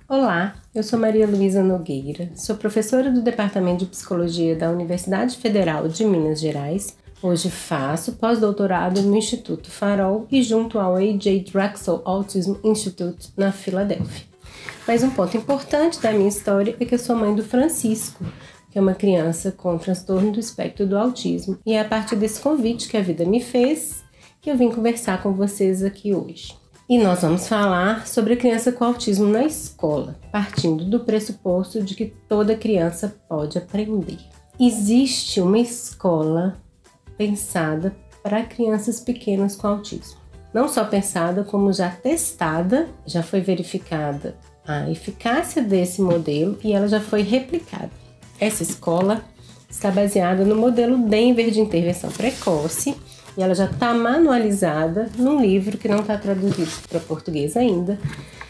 Olá, eu sou Maria Luísa Nogueira, sou professora do Departamento de Psicologia da Universidade Federal de Minas Gerais. Hoje faço pós-doutorado no Instituto Farol e junto ao A.J. Drexel Autism Institute na Filadélfia. Mas um ponto importante da minha história é que eu sou mãe do Francisco, que é uma criança com transtorno do espectro do autismo. E é a partir desse convite que a vida me fez que eu vim conversar com vocês aqui hoje. E nós vamos falar sobre a criança com autismo na escola, partindo do pressuposto de que toda criança pode aprender. Existe uma escola pensada para crianças pequenas com autismo. Não só pensada, como já testada, já foi verificada a eficácia desse modelo e ela já foi replicada. Essa escola está baseada no modelo Denver de intervenção precoce, e ela já está manualizada num livro que não está traduzido para português ainda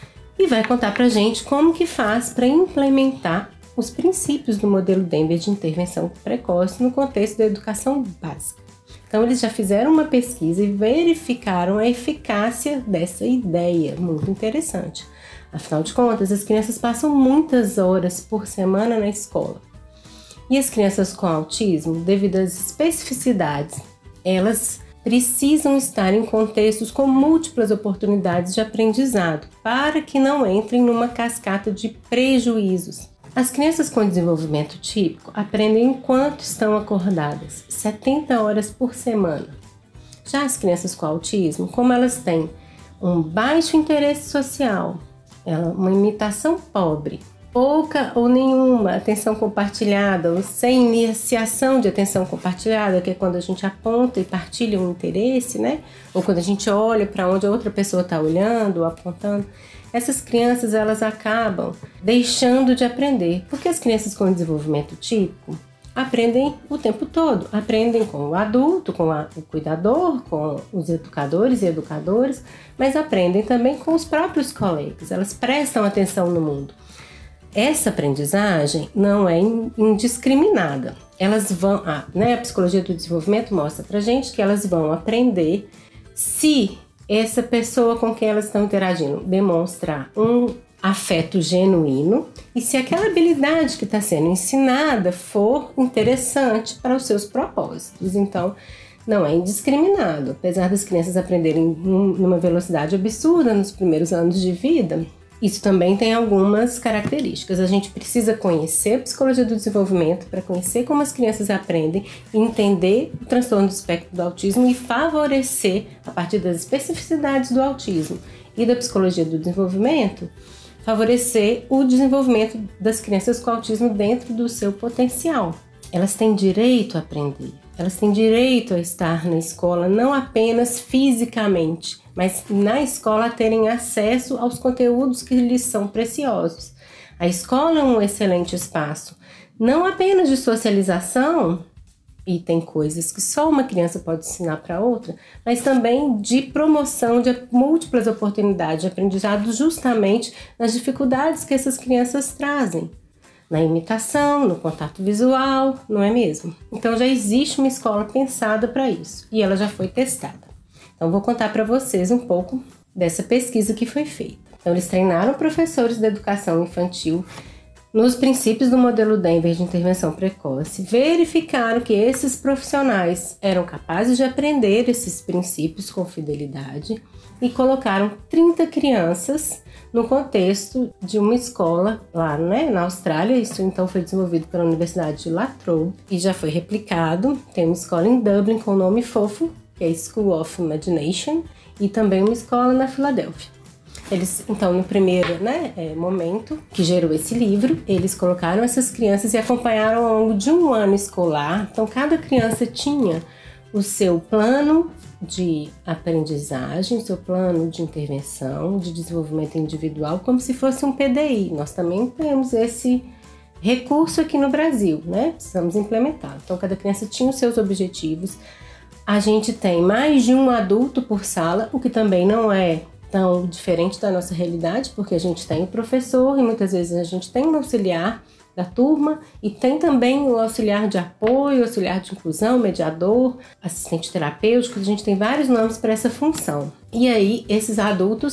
e vai contar para a gente como que faz para implementar os princípios do modelo Denver de intervenção precoce no contexto da educação básica. Então eles já fizeram uma pesquisa e verificaram a eficácia dessa ideia, muito interessante. Afinal de contas, as crianças passam muitas horas por semana na escola. E as crianças com autismo, devido às especificidades, elas precisam estar em contextos com múltiplas oportunidades de aprendizado para que não entrem numa cascata de prejuízos. As crianças com desenvolvimento típico aprendem enquanto estão acordadas, 70 horas por semana. Já as crianças com autismo, como elas têm um baixo interesse social, uma imitação pobre, pouca ou nenhuma atenção compartilhada, ou sem iniciação de atenção compartilhada, que é quando a gente aponta e partilha um interesse, né? Ou quando a gente olha para onde a outra pessoa está olhando ou apontando. Essas crianças, elas acabam deixando de aprender, porque as crianças com desenvolvimento típico aprendem o tempo todo, aprendem com o adulto, com o cuidador, com os educadores e educadoras, mas aprendem também com os próprios colegas, elas prestam atenção no mundo. Essa aprendizagem não é indiscriminada. Elas vão, a psicologia do desenvolvimento mostra pra gente que elas vão aprender se essa pessoa com quem elas estão interagindo demonstrar um afeto genuíno e se aquela habilidade que está sendo ensinada for interessante para os seus propósitos. Então, não é indiscriminado. Apesar das crianças aprenderem numa velocidade absurda nos primeiros anos de vida, isso também tem algumas características. A gente precisa conhecer a psicologia do desenvolvimento para conhecer como as crianças aprendem, entender o transtorno do espectro do autismo e favorecer, a partir das especificidades do autismo e da psicologia do desenvolvimento, favorecer o desenvolvimento das crianças com autismo dentro do seu potencial. Elas têm direito a aprender, elas têm direito a estar na escola, não apenas fisicamente, mas na escola terem acesso aos conteúdos que lhes são preciosos. A escola é um excelente espaço, não apenas de socialização, e tem coisas que só uma criança pode ensinar para outra, mas também de promoção de múltiplas oportunidades de aprendizado justamente nas dificuldades que essas crianças trazem. Na imitação, no contato visual, não é mesmo? Então já existe uma escola pensada para isso e ela já foi testada. Então vou contar para vocês um pouco dessa pesquisa que foi feita. Então eles treinaram professores da educação infantil nos princípios do modelo Denver de intervenção precoce, verificaram que esses profissionais eram capazes de aprender esses princípios com fidelidade e colocaram 30 crianças no contexto de uma escola lá, na Austrália. Isso então foi desenvolvido pela Universidade de La Trobe e já foi replicado. Tem uma escola em Dublin com nome fofo, que é School of Imagination, e também uma escola na Filadélfia. Eles, então, no primeiro momento que gerou esse livro, eles colocaram essas crianças e acompanharam ao longo de um ano escolar. Então, cada criança tinha o seu plano de aprendizagem, seu plano de intervenção, de desenvolvimento individual, como se fosse um PDI. Nós também temos esse recurso aqui no Brasil, Precisamos implementar. Então, cada criança tinha os seus objetivos. A gente tem mais de um adulto por sala, o que também não é tão diferente da nossa realidade, porque a gente tem o professor e muitas vezes a gente tem um auxiliar da turma e tem também o auxiliar de apoio, auxiliar de inclusão, mediador, assistente terapêutico. A gente tem vários nomes para essa função. E aí esses adultos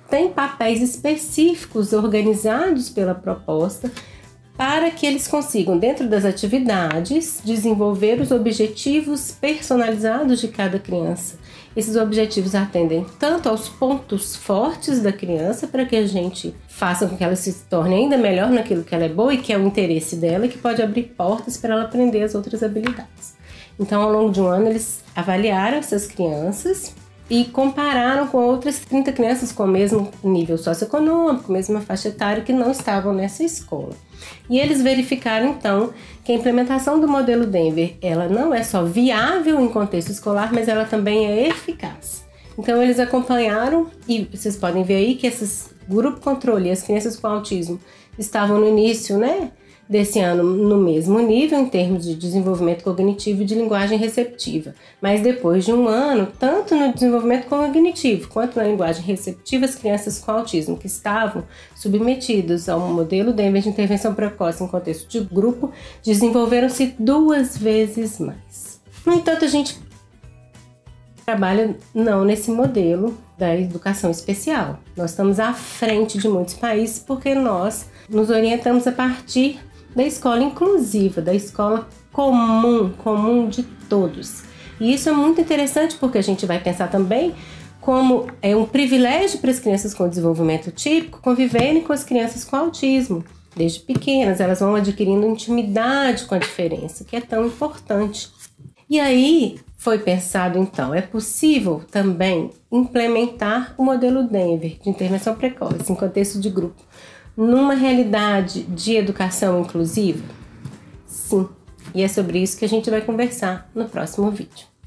têm papéis específicos organizados pela proposta para que eles consigam, dentro das atividades, desenvolver os objetivos personalizados de cada criança. Esses objetivos atendem tanto aos pontos fortes da criança, para que a gente faça com que ela se torne ainda melhor naquilo que ela é boa e que é o interesse dela, e que pode abrir portas para ela aprender as outras habilidades. Então, ao longo de um ano, eles avaliaram essas crianças e compararam com outras 30 crianças com o mesmo nível socioeconômico, mesma faixa etária, que não estavam nessa escola. E eles verificaram, então, que a implementação do modelo Denver, ela não é só viável em contexto escolar, mas ela também é eficaz. Então, eles acompanharam, e vocês podem ver aí que esses grupo controle e as crianças com autismo estavam no início, desse ano no mesmo nível em termos de desenvolvimento cognitivo e de linguagem receptiva. Mas depois de um ano, tanto no desenvolvimento cognitivo quanto na linguagem receptiva, as crianças com autismo que estavam submetidas ao modelo Denver de intervenção precoce em contexto de grupo desenvolveram-se 2 vezes mais. No entanto, a gente trabalha não nesse modelo da educação especial. Nós estamos à frente de muitos países porque nós nos orientamos a partir da escola inclusiva, da escola comum de todos. E isso é muito interessante porque a gente vai pensar também como é um privilégio para as crianças com desenvolvimento típico conviverem com as crianças com autismo. Desde pequenas, elas vão adquirindo intimidade com a diferença, que é tão importante. E aí foi pensado, então, é possível também implementar o modelo Denver de intervenção precoce em contexto de grupo numa realidade de educação inclusiva? Sim, e é sobre isso que a gente vai conversar no próximo vídeo.